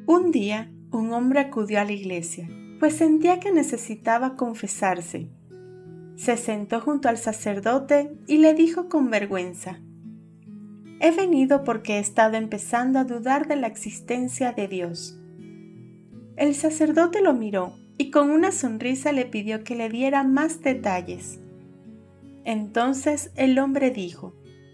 Un día, un hombre acudió a la iglesia, pues sentía que necesitaba confesarse. Se sentó junto al sacerdote y le dijo con vergüenza: «He venido porque he estado empezando a dudar de la existencia de Dios». El sacerdote lo miró y con una sonrisa le pidió que le diera más detalles. Entonces el hombre dijo: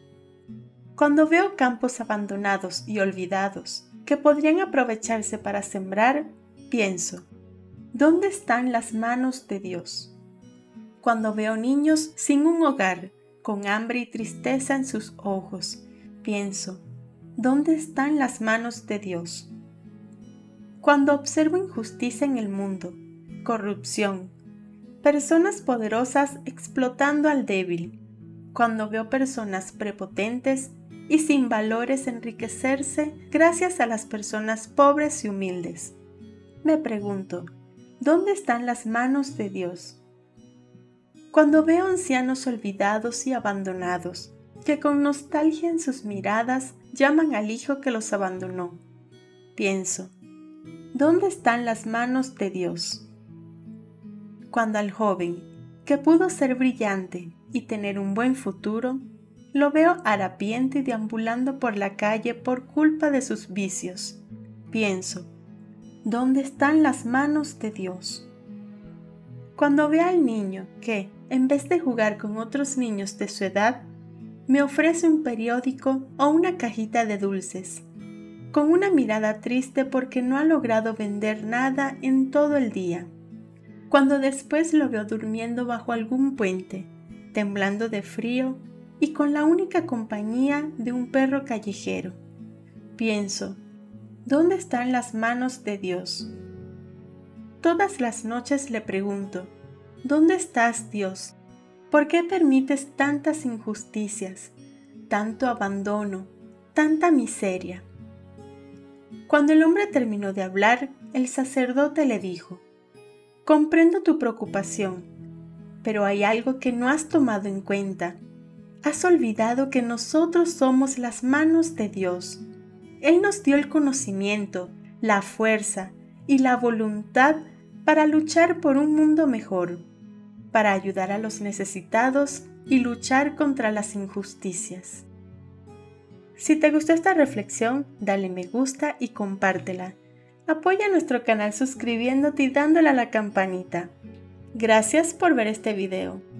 «Cuando veo campos abandonados y olvidados que podrían aprovecharse para sembrar, pienso, ¿dónde están las manos de Dios? Cuando veo niños sin un hogar, con hambre y tristeza en sus ojos, pienso, ¿dónde están las manos de Dios? Cuando observo injusticia en el mundo, corrupción, personas poderosas explotando al débil, cuando veo personas prepotentes y sin valores enriquecerse gracias a las personas pobres y humildes, me pregunto, ¿dónde están las manos de Dios? Cuando veo ancianos olvidados y abandonados, que con nostalgia en sus miradas llaman al hijo que los abandonó, pienso, ¿dónde están las manos de Dios? Cuando al joven, que pudo ser brillante y tener un buen futuro, lo veo harapiento y deambulando por la calle por culpa de sus vicios, pienso, ¿dónde están las manos de Dios? Cuando veo al niño que, en vez de jugar con otros niños de su edad, me ofrece un periódico o una cajita de dulces, con una mirada triste porque no ha logrado vender nada en todo el día. Cuando después lo veo durmiendo bajo algún puente, temblando de frío y con la única compañía de un perro callejero, pienso, ¿dónde están las manos de Dios? Todas las noches le pregunto, ¿dónde estás, Dios? ¿Por qué permites tantas injusticias, tanto abandono, tanta miseria? Cuando el hombre terminó de hablar, el sacerdote le dijo: «Comprendo tu preocupación, pero hay algo que no has tomado en cuenta. Has olvidado que nosotros somos las manos de Dios. Él nos dio el conocimiento, la fuerza y la voluntad para luchar por un mundo mejor, para ayudar a los necesitados y luchar contra las injusticias». Si te gustó esta reflexión, dale me gusta y compártela. Apoya nuestro canal suscribiéndote y dándole a la campanita. Gracias por ver este video.